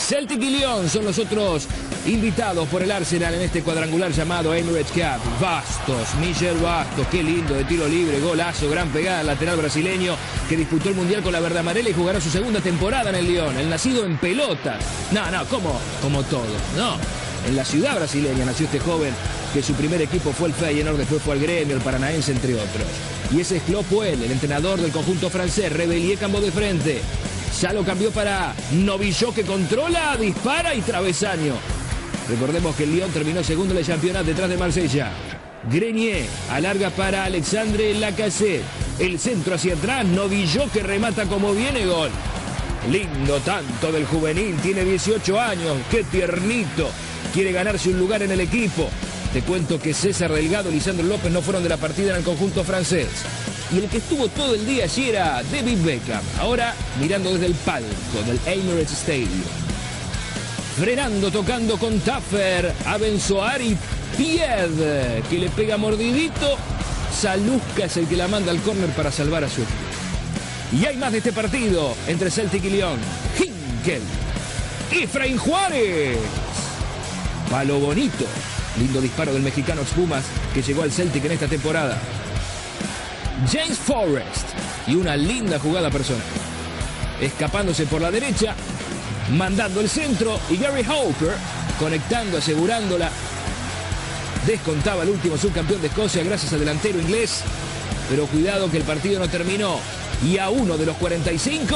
Celtic y Lyon son los otros invitados por el Arsenal en este cuadrangular llamado Emirates Cup. Bastos, Michel Bastos, qué lindo de tiro libre, golazo, gran pegada al lateral brasileño que disputó el Mundial con la verde amarela y jugará su segunda temporada en el Lyon. El nacido en pelotas. No, como todo, no. En la ciudad brasileña nació este joven, que su primer equipo fue el Feyenoord, después fue al Gremio, el Paranaense, entre otros. Y ese es Claude Puel, el entrenador del conjunto francés. Rebelier cambió de frente. Ya lo cambió para Novillo, que controla, dispara y travesaño. Recordemos que el Lyon terminó segundo en el campeonato detrás de Marsella. Grenier alarga para Alexandre Lacazette. El centro hacia atrás, Novillo que remata como viene, gol. Lindo tanto del juvenil, tiene 18 años, qué tiernito. Quiere ganarse un lugar en el equipo. Te cuento que César Delgado y Lisandro López no fueron de la partida en el conjunto francés. Y el que estuvo todo el día allí era David Beckham. Ahora mirando desde el palco del Emirates Stadium. Frenando, tocando con Taffer, Abenzoar y Pied, que le pega mordidito. Salusca es el que la manda al córner para salvar a su equipo. Y hay más de este partido entre Celtic y Lyon. Hinkel, Efraín Juárez. Palo bonito. Lindo disparo del mexicano Pumas que llegó al Celtic en esta temporada. James Forrest. Y una linda jugada personal. Escapándose por la derecha. Mandando el centro. Y Gary Hawker conectando, asegurándola. Descontaba el último subcampeón de Escocia gracias al delantero inglés. Pero cuidado que el partido no terminó. Y a uno de los 45.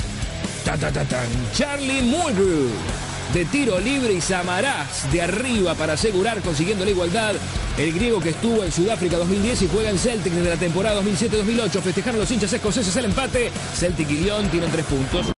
Charlie Mulgrew. De tiro libre y Samaras de arriba para asegurar, consiguiendo la igualdad. El griego que estuvo en Sudáfrica 2010 y juega en Celtic desde la temporada 2007-2008. Festejaron los hinchas escoceses el empate. Celtic y Lyon tienen 3 puntos.